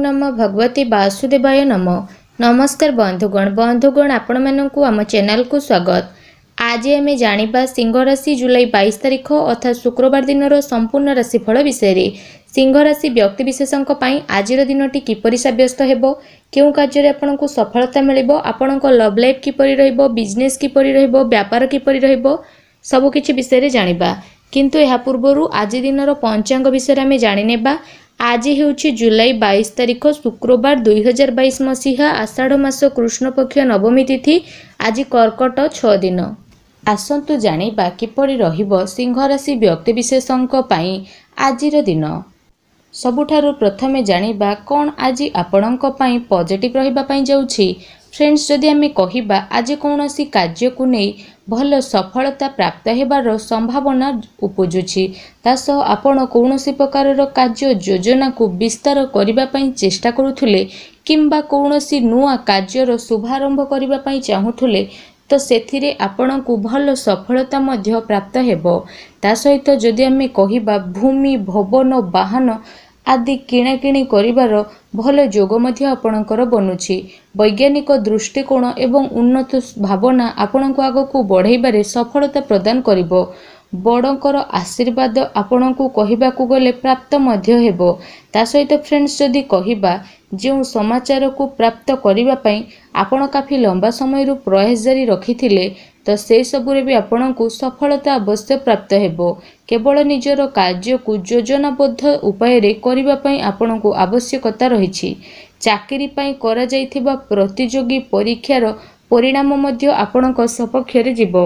नमः भगवते वासुदेवाय नमः। नमस्कार बंधुगण आपण मानकु आम चैनल को स्वागत। आज आम जानिबा सिंह राशि जुलाई 22 तारिख अर्थात शुक्रवार दिन संपूर्ण राशिफल विषय। सिंह राशि व्यक्ति विशेषों आज दिनटी किपरि साब्यस्त हेबो, केउ कार्य आपनको सफलता मिलिबो, आपनको लव लाइफ किपरि रहइबो, बिजनेस किपरि रहइबो, व्यापार किपरि रहइबो, सबु किछि विषय जानिबा। किंतु एहा पूर्वरु आज दिनर पंचांग विषय आम जानिनेबा। आज हेउछि जुलाई 22 तारिख शुक्रवार 2022 मसीहा आषाढ़ मास कृष्ण पक्ष नवमी तिथि। आज कर्कट 6 दिन। आसंतु जानिबा किपरि रहिबो सिंह राशि व्यक्ति विशेषों पई आजिर दिन। सबुठारु प्रथमे जानिबा कोन आज आपणଙ୍କ पई पॉजिटिव रहिबा पई जाउछि। फ्रेंड्स, जदि आमे कहिबा आज कोनोसी कार्य को नै भल सफलता प्राप्त हेबार संभावना उपजुछि, तासह आपण कोनोसी प्रकारर कार्य योजना को विस्तार करिबा पई चेष्टा करूथुले किंबा कोनोसी नुआ कार्यर शुभारंभ करिबा पई चाहुथुले तो सेथिरे आपणଙ୍କୁ भल सफलता मध्य प्राप्त हेबो। ता सहित जदि आमे कहिबा भूमि भवन वाहन आदि किणाकिणी करिबार भल जोग मध्य आपणकर बनुछि। वैज्ञानिक दृष्टिकोण एवं उन्नत भावना आपणଙ୍କୁ आगकू बढ़ाइबारे सफलता प्रदान करिबो। बड़कर आशीर्वाद आपणଙ୍କୁ कहिबाकू गले प्राप्त मध्य हेबो। ता सहित फ्रेंड्स, जदि कहिबा जो समाचार को प्राप्त करिबा पई आपण काफी लंबा समय रु प्रयास जारी रखिथिले तो से सबुरे भी आपणଙ୍କୁ सफलता अवश्य प्राप्त हेबो। केवल निजर कार्य को योजनाबद्ध उपाय रे करिबा पई आपणଙ୍କୁ आवश्यकता रहिछि। चाकरी पई करा जाइथिबा प्रतियोगी परीक्षार परिणाम मध्य आपणଙ୍କ सपक्ष रे जिवो।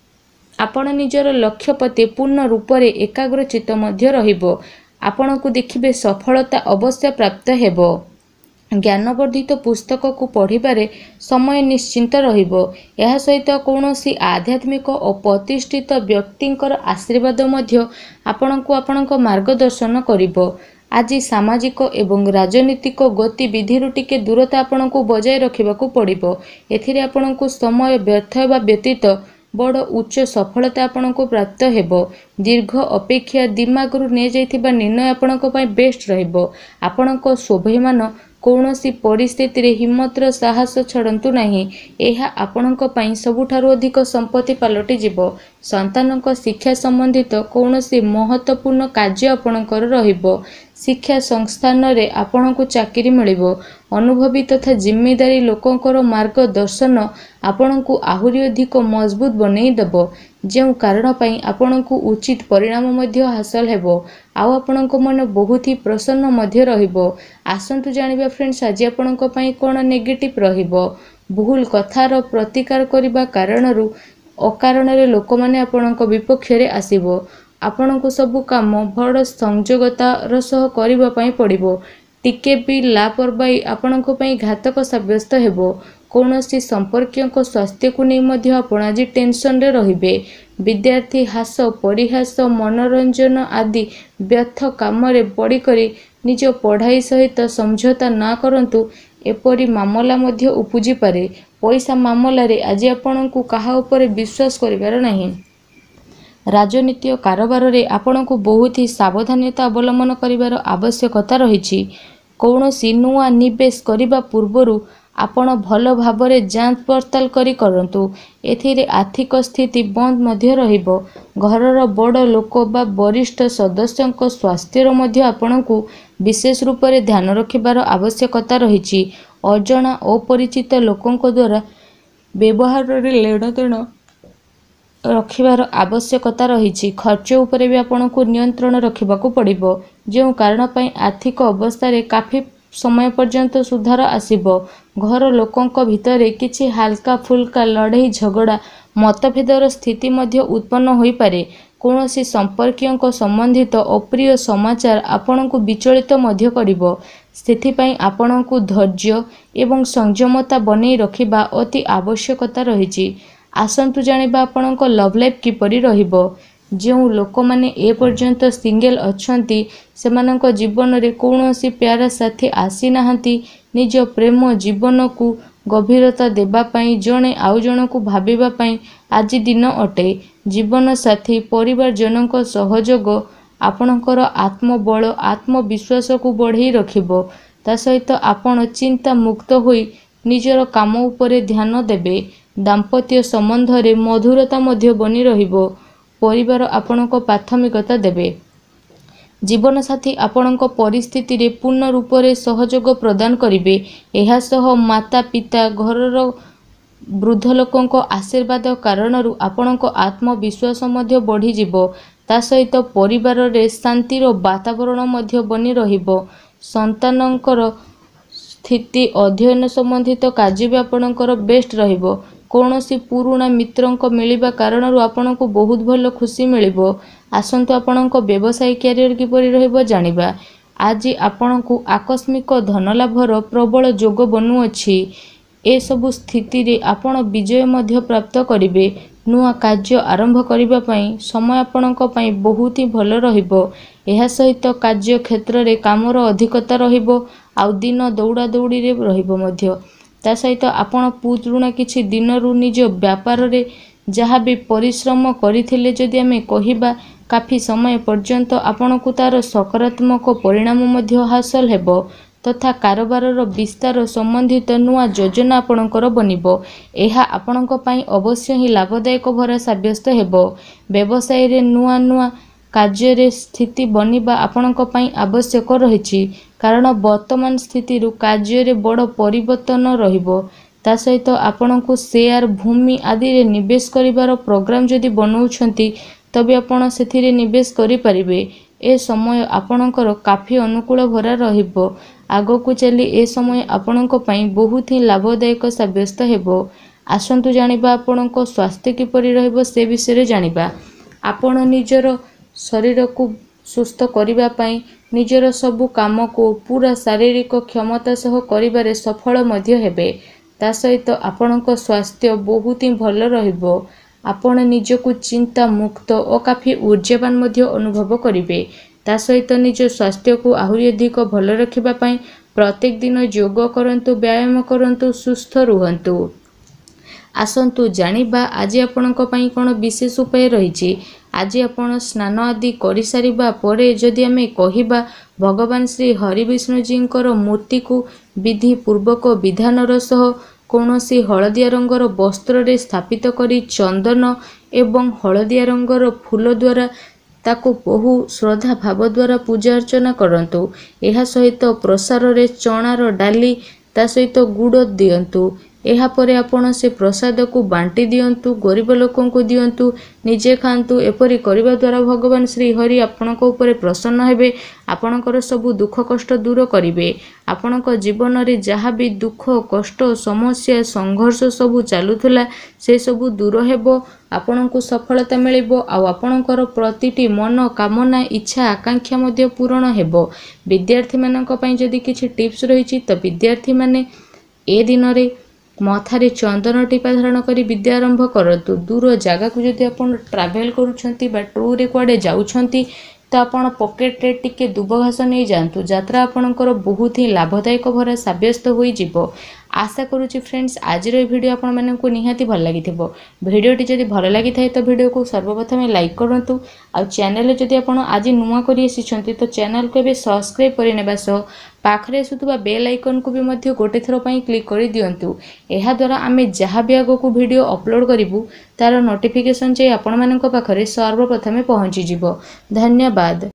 आपण निजर लक्ष्य प्रति पूर्ण रूप रे एकाग्रचित मध्य रहिबो। आपणଙ୍କୁ देखिबे सफलता अवश्य प्राप्त हेबो। ज्ञानवर्धित पुस्तक को पढ़िबारे समय निश्चिंत रहिबो। यह सहित कौनसी आध्यात्मिक और प्रतिष्ठित व्यक्तिंकर आशीर्वाद मध्य आपणଙ୍କୁ आपणଙ୍କ मार्गदर्शन करिबो। आज सामाजिक एवं राजनीतिक गतिविधि टिके दूरता आपणଙ୍କୁ बजाय रखिबाकू पड़िबो। एथिरे आपणଙ୍କୁ समय व्यर्थ हेबा व्यतीत बड़ उच्च सफलता आपणଙ୍କୁ प्राप्त हेबो। दीर्घ अपेक्षा दिमागरु ने जाइथिबा निर्णय आपणଙ୍କ पई बेस्ट रहिबो। आपणଙ୍କ स्वाभिमान कौनसी परिस्थिति रे हिम्मतर साहस छड़ंतु नहीं। एहा आपणଙ୍କ पई सबुठारु अधिक संपत्ति पलटि जिवो। संतानଙ୍କ शिक्षा संबंधित कौनसी महत्वपूर्ण कार्य आपणଙ୍କର रहिबो। शिक्षा संस्थान रे आपणଙ୍କୁ चाकरी मिलिबो। अनुभवी तथा जिम्मेदारी लोकंकर मार्गदर्शन आपणଙ୍କୁ आहुरी अधिक मजबूत बनै देबो। जेउ कारण पई आपणଙ୍କୁ उचित परिणाम मध्य हासिल हेबो। आउ आपणଙ୍କ मन बहुत ही प्रसन्न मध्य रहिबो। आसंतु जानिबा फ्रेंड्स, आज आपणଙ୍କ पई कोन नेगेटिव रहिबो। भूल कथार प्रतिकार करिबा कारणरु अकारण रे लोक माने आपणଙ୍କ विपक्ष रे आसीबो। आपणଙ୍କୁ सब काम बड़ संयोगतार सह करिबा पई पड़िबो। टिके भी लापरवाही आपणଙ୍କ पई घातक साब्यस्त हेबो। कौनसी संपर्कियों स्वास्थ्य को नहीं मध्य आपण आज टेंशन रे रहिबे। विद्यार्थी हास परिहास मनोरंजन आदि व्यर्थ काम रे पड़ी करी निज पढ़ाई सहित समझौता ना करंतु। एपरी मामला मध्य उपजी पारे। पैसा मामला रे आज आपणଙ୍କୁ काहा उपरे विश्वास करिवार नहीं। राजनीतिक कारोबार रे आपणଙ୍କୁ बहुत ही सावधानता अवलंबन करिवार आवश्यकता रहिछि। कौनसी नुआ निवेश करिबा पूर्वरु आपण भल भावरे जांच पड़ताल करी करंतु। एथिरे आर्थिक स्थिति बंद मध्य रहिबो। घरर बड़ लोक बा वरिष्ठ सदस्यंक स्वास्थ्यर मध्य आपणଙ୍କୁ विशेष रूप से ध्यान रखिबार आवश्यकता रहिछि। अजणा अपरिचित लोकंक द्वारा व्यवहार रे लेनदेन रखिबार आवश्यकता रहिछि। खर्च उपरे भी आपणଙ୍କୁ नियंत्रण रखिबाकू पड़िबो। जेउ कारण पई आर्थिक अवस्था रे काफी समय पर्यंत सुधार आसीबो। घर लोकंक भितरे किछि हल्का फुल्का लड़ाई झगड़ा मतभेदर स्थिति मध्य उत्पन्न होई पारे। कौनसी संपर्कियों संबंधित अप्रिय समाचार आपणଙ୍କୁ विचलित मध्य करिबो। सेथिपई आपणଙ୍କୁ धैर्य एवं संयमता बनै रखिबा अति आवश्यकता रहिछि। आसंतु जानिबा आपणଙ୍କ लव लाइफ किपरि रहिबो। जो लोक माने ए पर्यंत सिंगल अछंती सेमानंक जीवन रे कौनसी प्यारा साथी आसी नाहंती। निज प्रेम जीवन को गभीरता देबा पई जणे आउ जणको भाबिबा पई आज दिन अटे। जीवन साथी परिवार जनक सहयोग आपणकर आत्मबल आत्मविश्वास को बढ़ाई रखिबो। ता सहित आपण चिंता मुक्त होई निजर काम उपरे ध्यान देबे। दाम्पत्य संबंध रे मधुरता मध्य बनी रहिबो। परिवार आपणको प्राथमिकता देबे। जीवन साथी आपणको परिस्थिति रे पूर्ण रूप रे सहयोग प्रदान करिवे। एहा सह माता पिता घरर वृद्ध लोकंक आशीर्वाद कारणरू आपणको आत्मविश्वास मध्य बढ़ी जिवो। ता सहित परिवार रे शांतिर वातावरण मध्य बनी रहिबो। संतानंकर स्थिति अध्ययन संबंधित कार्य भी आपणकर बेस्ट रहिबो। कौनसी पुराणा मित्रंक मिलिबा कारणरू आपणको बहुत भल खुशी मिलिबो। आसंतु आपणको व्यवसाय कैरियर किपरि रहिबो जानिबा। आज आपणको आकस्मिक धन लाभर प्रबल जोग बनु अछि। ए सबु स्थिति रे आपण विजय मध्य प्राप्त करिवे। नुआ कार्य आरंभ करिबा पई समय आपणको पई बहुत ही भल रहिबो। एहा सहित कार्य क्षेत्र रे कामर अधिकता रहिबो। आउ दिन दौड़ा दौड़ी रे रहिबो मध्य। ता सहित आपण पुरुणा किछि दिनरु निज व्यापार रे जहाँ भी परिश्रम करिथिले जदि आमे कहिबा काफी समय पर्यंत आपणको तार सकारात्मक परिणाम मध्य हासिल हेबो। तथा कारोबार विस्तार संबंधित नुआ योजना आपणकर बनिबो। एहा आपणको पई अवश्य ही लाभदायक भरा साब्यस्त हेबो। व्यवसाय रे नुआ नुआ कार्य रे स्थिति बनिबा आपणको पई आवश्यक रहिछि। कारण वर्तमान स्थिति रु कार्य रे बड़ परिवर्तन रहिबो। ता सहित आपणको शेयर भूमि आदि रे निवेश करिवार प्रोग्राम जदि बनौछंती तबे आपण सेथिरे निवेश करि परिबे। ए समय आपणकर काफी अनुकूल भरा रहिबो। आगो को चली ए समय आपणको पई बहुत ही लाभदायक साब्यस्त हेबो। आसंतु जानिबा आपणको स्वास्थ्य किपरि रहिबो से विषय जानिबा। आपण निजर शरीर को सुस्थ करिबा पई निजर सबु काम को पूरा शारीरिक क्षमता सह करिबारे सफल मध्य हेबे। ता सहित आपणको स्वास्थ्य बहुत ही भल रहिबो। आपण निजको चिंता मुक्त और काफी ऊर्जावान मध्य अनुभव करिवे। ता सहित निज स्वास्थ्य को आहुरी अधिक भल रखिबा पई प्रत्येक दिन योग करंतु, व्यायाम करंतु, सुस्थ रुहंतु। आसंतु जानिबा आज आपणको पई कोन विशेष उपाय रहिछि। आज आपण स्नान आदि करि सारिबा परे जदि आमे कहिबा भगवान श्री हरि विष्णु जींकर मूर्ति को विधि पूर्वक विधानर सह कौनसी हलदिया रंगर वस्त्र रे स्थापित करी चंदन एवं हलदिया रंगर फूल द्वारा ताको बहु श्रद्धा भाव द्वारा पूजा अर्चना करंतु। एहा सहित प्रसार रे चणार डाली ता सहित गुड़ दियंतु। एहा परे आपण से प्रसाद को बांटी दियंतु, गरीब लोकन को दियंतु, निजे खांतु। एपरि करिबा द्वारा भगवान श्री हरि आपणक ऊपर प्रसन्न हेबे। आपणकर सबु दुख कष्ट दूर करिवे। आपणक जीवन रे जहाँ भी दुख कष्ट समस्या संघर्ष सबु चालुथला से सबु दूर हेबो। आपणको सफलता मिलिबो। आ आपणकर प्रतिटी मन कामना इच्छा आकांक्षा मध्य पूर्ण हेबो। विद्यार्थी मानक पई जदि किछि टिप्स रहिछि त विद्यार्थी माने ए दिन रे मथारे चंदन टीपा धारण करी विद्या आरंभ करतु। दूर जगह को जदि आपण ट्रैवल करूछंती बा टूर रे कुआडे जाउछंती तो आपण पॉकेट रे टिके दुब घास नहीं जानतु। यात्रा आपणकर बहुत ही लाभदायक भरा साब्यस्त होई जिवो। आशा करूची फ्रेंड्स आज वीडियो आपण माननकु निहाती भल लागिथिबो। वीडियोटी जदि भल लागि थाए तो वीडियो को सर्वप्रथम लाइक करंतु। आ चैनल जदि आपण आज नुआ करी आसीछंती तो चैनल को बे सब्सक्राइब करि नेबा सो पाखरे सुतुबा बेल आइकन को भी मध्य गोटे थरो पई क्लिक करि दियंतु। एहा द्वारा आमे जहाँ भी आगो को वीडियो अपलोड करिवु तार नोटिफिकेशन जे आपण माननक पाखरे सर्वप्रथम पहुंची जिवो। धन्यवाद।